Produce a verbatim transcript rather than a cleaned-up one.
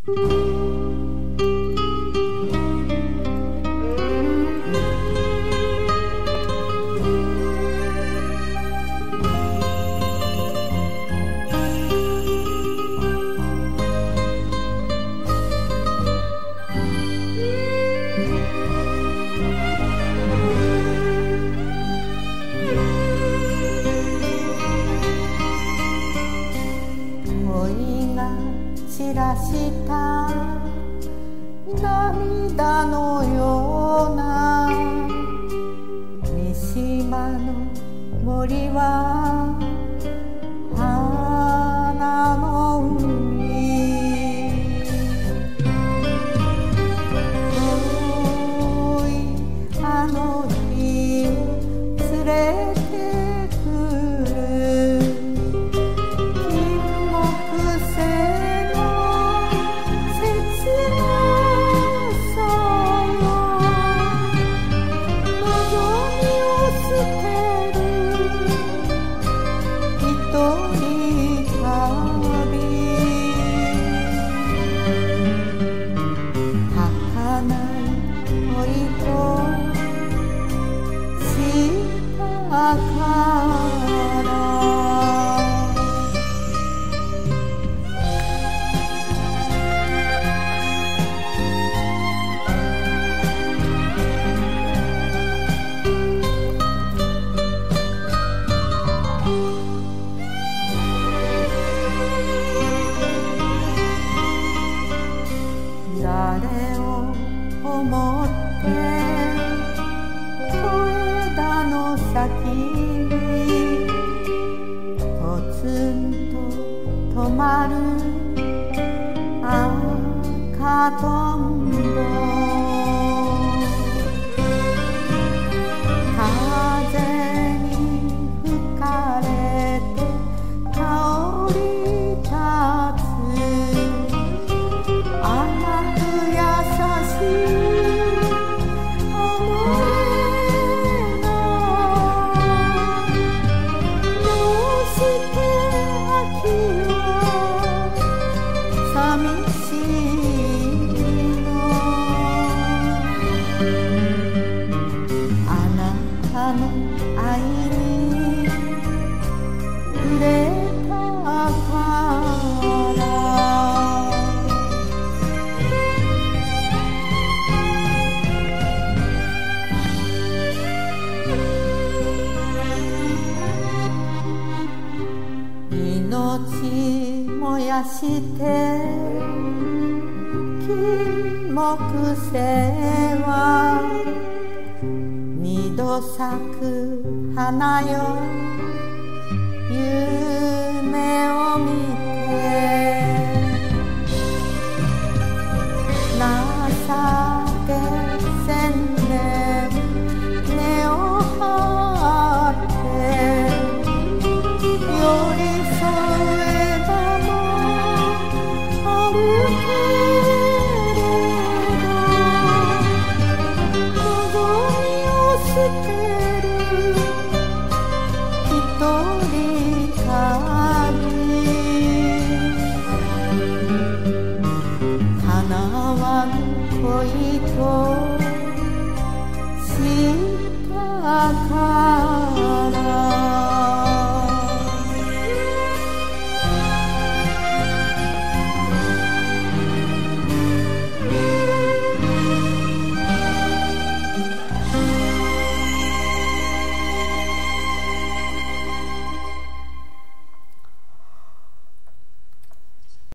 散らした涙のような三島の森は花の海遠いあの日を連れてくる金木犀の誰を思って小枝の先にポツンと止まる赤とんぼ風に吹かれて香り立つ愛に触れたから命燃やして金木犀は二度咲く花よ夢を見て